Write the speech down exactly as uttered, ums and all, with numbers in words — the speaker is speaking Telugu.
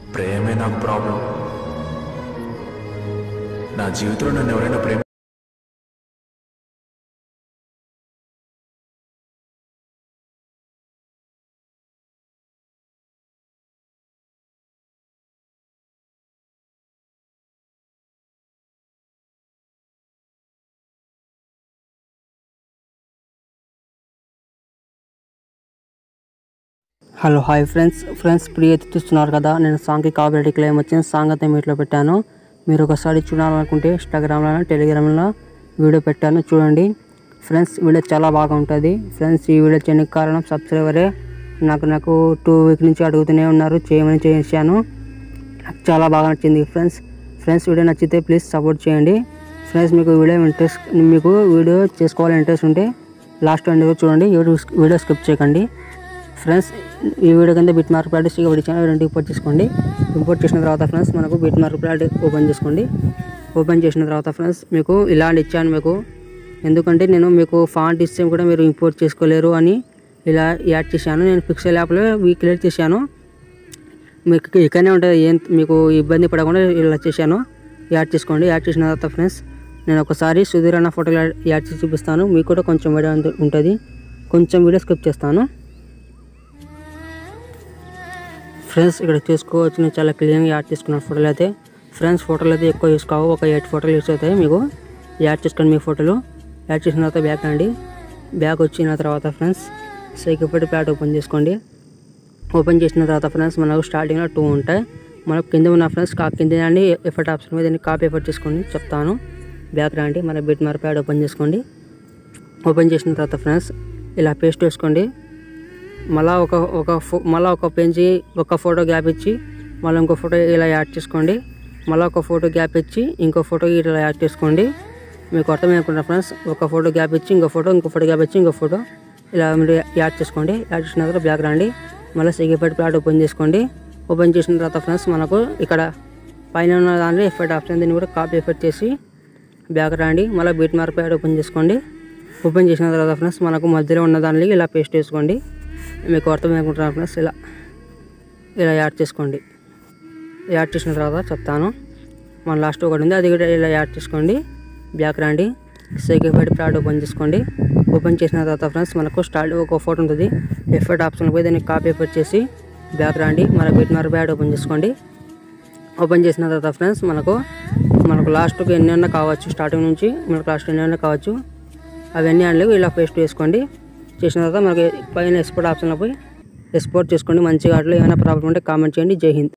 ప్రేమే నాకు ప్రాబ్లం. నా జీవితంలో నన్ను ఎవరైనా ప్రేమ హలో హాయ్ ఫ్రెండ్స్ ఫ్రెండ్స్ ప్రియతి చూస్తున్నారు కదా. నేను సాంగ్కి కాపీరైట్ క్లెయిమ్ వచ్చిన సాంగ్ అయితే మీట్లో పెట్టాను. మీరు ఒకసారి చూడాలనుకుంటే ఇన్స్టాగ్రామ్లో టెలిగ్రామ్లో వీడియో పెట్టాను, చూడండి ఫ్రెండ్స్. వీడియో చాలా బాగా ఉంటుంది ఫ్రెండ్స్. ఈ వీడియో చేయడానికి కారణం సబ్స్క్రైబరే. నాకు నాకు టూ వీక్ నుంచి అడుగుతూనే ఉన్నారు, చేయమని చేశాను. నాకు చాలా బాగా నచ్చింది ఫ్రెండ్స్. ఫ్రెండ్స్ వీడియో నచ్చితే ప్లీజ్ సపోర్ట్ చేయండి ఫ్రెండ్స్. మీకు వీడియో ఇంట్రెస్ట్ మీకు వీడియో చేసుకోవాలని ఇంట్రెస్ట్ ఉంటే లాస్ట్ ఎండ్ చూడండి, వీడియో స్కిప్ చేయకండి ఫ్రెండ్స్. ఈ వీడియో కింద బిట్ మార్క్ ప్లాట్ ఒకటి ఛానల్ రెండు ఇంపోర్ట్ చేసుకోండి. ఇంపోర్ట్ చేసిన తర్వాత ఫ్రెండ్స్ మనకు బిట్ మార్క్ ప్లాట్ ఓపెన్ చేసుకోండి. ఓపెన్ చేసిన తర్వాత ఫ్రెండ్స్ మీకు ఇలాంటి ఇచ్చాను మీకు. ఎందుకంటే నేను మీకు ఫాంట్ ఇస్తే కూడా మీరు ఇంపోర్ట్ చేసుకోలేరు అని ఇలా యాడ్ చేశాను. నేను పిక్సెల్ యాప్లో క్లియర్ చేశాను. మీకు ఇక్కడనే ఉంటుంది, ఏం మీకు ఇబ్బంది పడకుండా ఇలా చేశాను. యాడ్ చేసుకోండి. యాడ్ చేసిన తర్వాత ఫ్రెండ్స్ నేను ఒకసారి సుధీర్ అన్న ఫోటోలు యాడ్ చేసి చూపిస్తాను. మీకు కూడా కొంచెం వీడియో ఉంటుంది, కొంచెం వీడియో స్కిప్ చేస్తాను ఫ్రెండ్స్. ఇక్కడ చూసుకోవచ్చు, నేను చాలా క్లియర్గా యాడ్ చేసుకున్నాను ఫోటోలు అయితే. ఫ్రెండ్స్ ఫోటోలు అయితే ఎక్కువ యూస్ కావు, ఒక ఎయిట్ ఫోటోలు యూస్ అవుతాయి. మీకు యాడ్ చేసుకోండి మీ ఫోటోలు. యాడ్ చేసిన తర్వాత బ్యాక్ రండి. బ్యాక్ వచ్చిన తర్వాత ఫ్రెండ్స్ సైకిల్ ప్లాట్ ఓపెన్ చేసుకోండి. ఓపెన్ చేసిన తర్వాత ఫ్రెండ్స్ మనకు స్టార్టింగ్లో టూ ఉంటాయి. మనకు కింద ఉన్న ఫ్రెండ్స్ కా కింద అండి ఎఫర్ట్ ఆప్షన్ మీద దీన్ని కాపీ ఎఫర్ట్ చేసుకోండి చెప్తాను. బ్యాక్ రండి, మన బిట్ మార్క్ ప్యాడ్ ఓపెన్ చేసుకోండి. ఓపెన్ చేసిన తర్వాత ఫ్రెండ్స్ ఇలా పేస్ట్ వేసుకోండి. మళ్ళీ ఒక ఒక ఫో మళ్ళీ ఒక పెంచి ఒక ఫోటో గ్యాప్ ఇచ్చి మళ్ళీ ఇంకో ఫోటో ఇలా యాడ్ చేసుకోండి. మళ్ళీ ఒక ఫోటో గ్యాప్ ఇచ్చి ఇంకో ఫోటో ఇలా యాడ్ చేసుకోండి. మీకు అర్థమవుకుంటా ఫ్రెండ్స్. ఒక ఫోటో గ్యాప్ ఇచ్చి ఇంకో ఫోటో ఇంకో ఫోటో గ్యాప్ ఇచ్చి ఇంకో ఫోటో ఇలా మీరు యాడ్ చేసుకోండి. యాడ్ చేసిన తర్వాత బ్యాక్ రండి, మళ్ళీ సెకండ్ ప్లాట్ ఓపెన్ చేసుకోండి. ఓపెన్ చేసిన తర్వాత ఫ్రెండ్స్ మనకు ఇక్కడ పైన ఉన్న దాంట్లో ఎఫెక్ట్ ఆప్షన్ దీన్ని కూడా కాపీ ఎఫెక్ట్ చేసి బ్యాక్ రండి, మళ్ళీ బీట్ మార్క్ ప్యాడ్ ఓపెన్ చేసుకోండి. ఓపెన్ చేసిన తర్వాత ఫ్రెండ్స్ మనకు మధ్యలో ఉన్న దానికి ఇలా పేస్ట్ వేసుకోండి. మీకు అర్థమవుకుంటున్నారు ఫ్రెండ్స్. ఇలా ఇలా యాడ్ చేసుకోండి. యాడ్ చేసిన తర్వాత చెప్తాను. మన లాస్ట్ ఒకటి ఉంది, అది కూడా ఇలా యాడ్ చేసుకోండి. బ్యాక్ రండి, సెకండ్ ఫైట్ ప్లాట్ ఓపెన్ చేసుకోండి. ఓపెన్ చేసిన తర్వాత ఫ్రెండ్స్ మనకు స్టార్ట్ ఒక ఫోటో ఉంటుంది, ఎఫర్ట్ ఆప్షన్ పోయి దాన్ని కాపీ ఎఫర్ట్ చేసి బ్యాక్ రండి, మన బిట్ మార్క్ ప్యాడ్ ఓపెన్ చేసుకోండి. ఓపెన్ చేసిన తర్వాత ఫ్రెండ్స్ మనకు మనకు లాస్ట్కి ఎన్ని అన్నా కావచ్చు, స్టార్టింగ్ నుంచి మనకు లాస్ట్ ఎన్ని అన్నా కావచ్చు, అవన్నీ అన్నీ ఇలా పేస్ట్ వేసుకోండి. చేసిన తర్వాత మనకి పైన ఎక్స్పోర్ట్ ఆప్షన్లో పోయి ఎక్స్పోర్ట్ చేసుకోండి మంచిగా. అట్లా ఏమైనా ప్రాబ్లం ఉంటే కామెంట్ చేయండి. జై హింద్.